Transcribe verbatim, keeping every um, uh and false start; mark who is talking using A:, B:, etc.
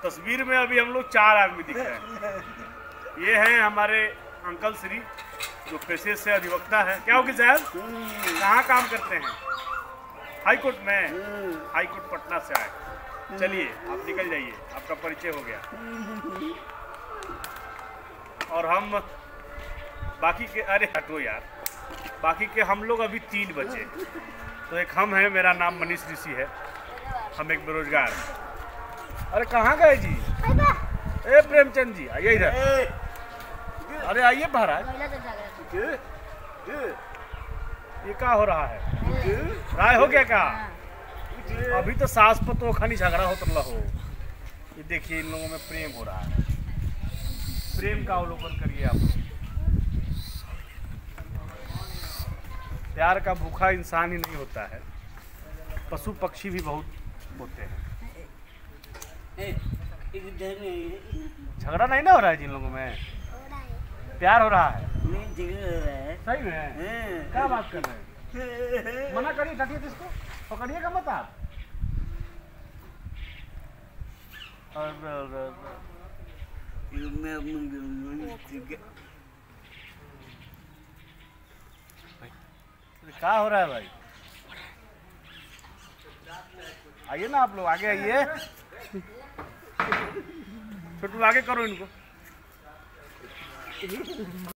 A: तस्वीर में अभी हम लोग चार आदमी दिख रहे हैं। ये हैं हमारे अंकल श्री, जो पेशे से अधिवक्ता है। क्या होगी साहब, कहाँ काम करते हैं? हाई कोर्ट में। हाई कोर्ट पटना से आए। चलिए आप निकल जाइए, आपका परिचय हो गया। और हम बाकी के, अरे हटो यार, बाकी के हम लोग अभी तीन बचे। तो एक हम हैं, मेरा नाम मनीष ऋषि है, हम एक बेरोजगार हैं। अरे कहाँ गए जी? ए प्रेमचंद जी आइए इधर। अरे आइए महाराज। ये क्या हो रहा है? राय हो गया क्या? अभी तो सास पतो खानी झगड़ा होता हो। ये देखिए इन लोगों में प्रेम हो रहा है। प्रेम का अवलोकन करिए आप। प्यार का भूखा इंसान ही नहीं होता है, पशु पक्षी भी बहुत होते हैं। झगड़ा नहीं ना हो रहा है जिन लोगों में, प्यार हो रहा है। सही में क्या बात कर रहे हैं? मना करिए, हटिए इसको, पकड़िएगा मत आप। क्या हो रहा है भाई? आइए ना आप लोग, आगे आइए। छोटू आगे करो इनको।